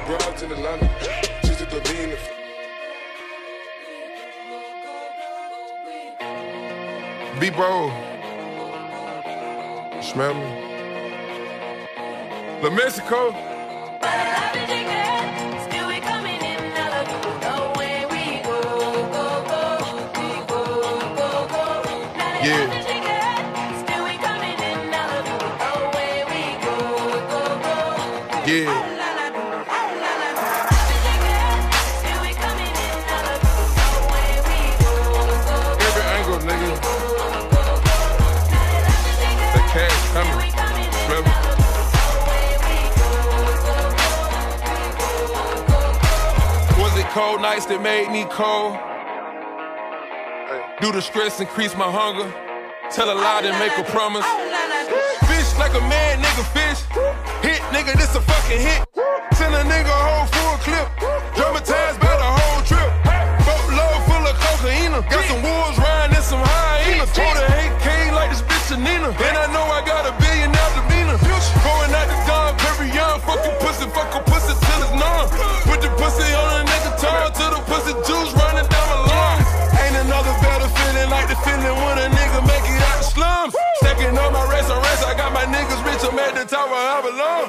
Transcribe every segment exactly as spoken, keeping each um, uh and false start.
broads in Atlanta. Just at the lean. Be bold. Smell me. La Mexico. Yeah. Yeah. Every angle, nigga. The cash coming. Smell me. Was it cold nights that made me cold? Do the stress increase my hunger? Tell a lie and make a promise. Fish like a man, nigga, fish. Hit, nigga, this a fucking hit. Send a nigga a whole full clip. Dramatized by the whole trip. Boatload full of cocaine. Got some wolves riding and some hyenas. Told her eight K like this bitch Nina. And I know I got a billion out the Vina. Going out the Dom Perignon. Fuck your pussy, fuck your pussy till it's numb. Put the pussy on a nigga tongue till the pussy juice running down my lungs. Ain't another better feeling like the feeling when a nigga make it out the slums. Stacking on my rest on rest. I got my niggas rich. I'm at the top where I belong.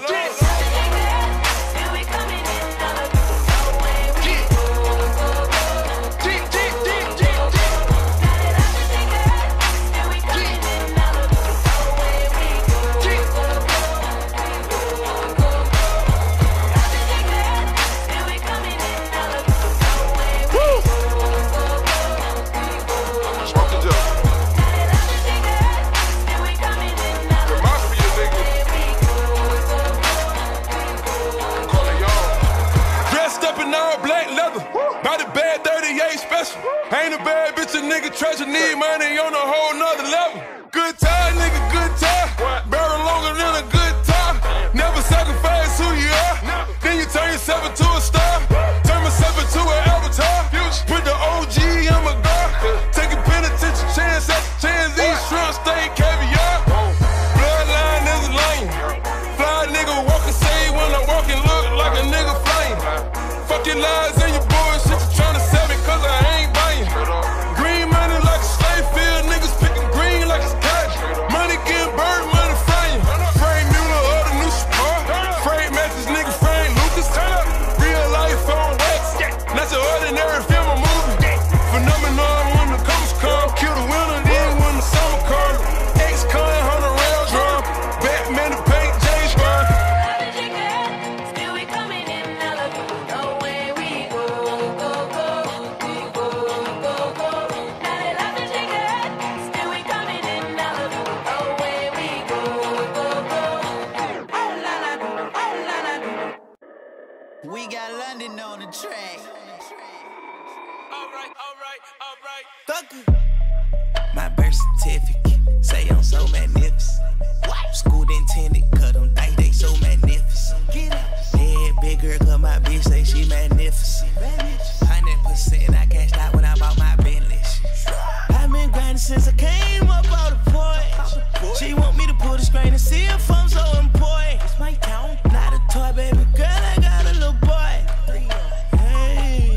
Ain't a bad bitch, a nigga treasure, need money on a whole nother level. Good time, nigga, good time. Barrel longer than a good time. Never sacrifice who you are. Then you turn yourself into a star. Turn myself into an avatar. Put the O G on my guard. Taking penitentiary chance after chance. These shrimp steak caviar. Bloodline is a lion. Fly nigga walking, say when I'm walking, look like a nigga flying. Fuck your lies and your bullshit. You tryna sell me cause I ain't buying. Green money like a slave field. Niggas picking green like it's cash. Money getting burned, money frying. Frank Mueller or the new sport. Frank Matthews, nigga Frank Lucas. Real life on wax. Not your ordinary film or movie. Phenomenon when the coast come. Kill the winter, then when the summer come. Ex-con, hundred rail drum. Batman the paint, James Bond. We got London on the track. Alright, alright, alright. Thucker. My birth certificate say I'm so magnificent. What? School intended, cut them think they so magnificent. Get up. Head big girl, cause my bitch say she magnificent. Hundred percent I cashed out when I bought my Bentley. I've been grinding since I came up out of porch. She want me to pull the screen and see if I'm so important. It's my town, not a toy, baby girl. I got a little boy. Hey.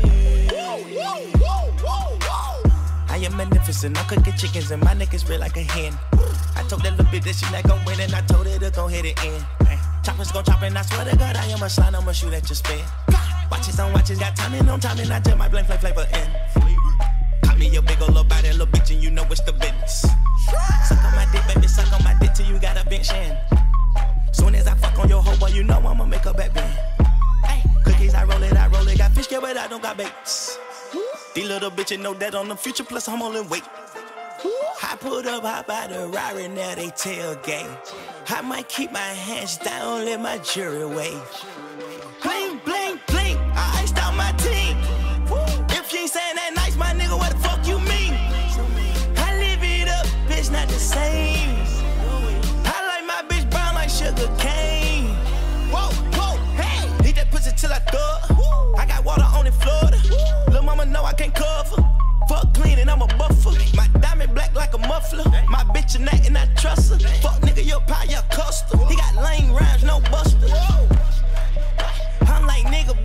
I am magnificent. I'm cooking chickens and my neck is red like a hen. I told that little bitch that she not gon' win and I told her to go hit it in. Choppers gon' chop and I swear to God I am a slime. I'ma shoot at your spin. Watches on watches, got timing on timing. I tell my blame flame flavor in. Caught me your big ol' little body, little bitch, and you know it's the business. Suck on my dick, baby, suck on my dick till you got a bench in. Soon as I fuck on your hoe, boy, you know I'ma make her back bend. Hey, cookies, I roll it, I roll it. Got fish, yeah, but I don't got baits. These little bitches know that on the future, plus I'm only wait. I put up high by the Rari, now they tailgate. I might keep my hands down, let my jury wave. Bling, bling, bling, I iced out my team. If you ain't saying that nice, my nigga, what the fuck you mean? I live it up, bitch, not the same. I like my bitch brown like sugar cane. Whoa, whoa, hey, eat that pussy till I thug. I got water on the Florida. Lil' mama know I can't cover. Fuck clean and I'm a buffer. My diamond black like a muffler. My bitch a nut and I trust her. Fuck nigga, your pie, your custom. He got lame rhymes, no buster. I'm like nigga,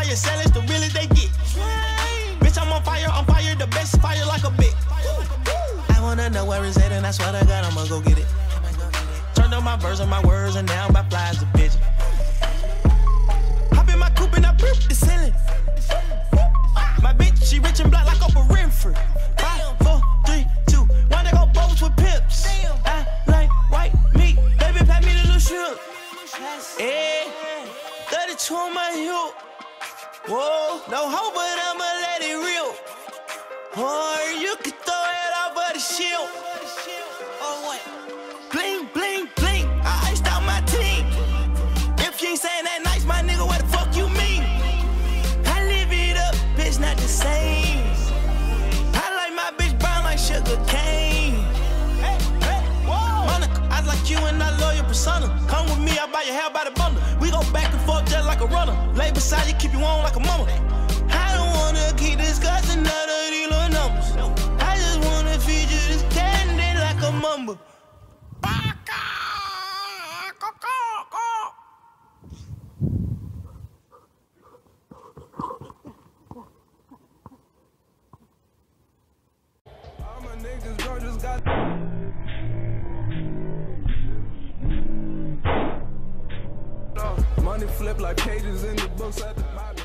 fire sellers, the realest they get. Bitch, I'm on fire, I'm fire, the best fire like a bitch. I wanna know where it's at, and I swear to God, I'ma go get it. Turned on my verse and my words, and now my flies a bitch. Hop in my coupe and I poop the ceiling. My bitch, she rich and black like Oprah Winfrey. Five, four, three, two, one, they go boats with pips. I like white meat, baby, pack me the little shrimp. Yeah, thirty-two on my hip. Whoa, no hope, but I'ma let it rip. Or you can throw it off of the shield. Oh, what? Bling, bling, bling, I iced out my team. If you ain't saying that nice, my nigga, what the fuck you mean? I live it up, bitch, not the same. I like my bitch brown like sugar cane. Hey, hey, whoa. Monica, I like you and I love your persona. Come with me, I'll buy your hair by the bundle. We go back and forth just like a runner. Lay beside you, keep you on like a mama. I don't wanna keep discussing none of these little numbers. I just wanna feed you this candy like a mamba. All my niggas bro just got money flip like pages in the books at the bottom.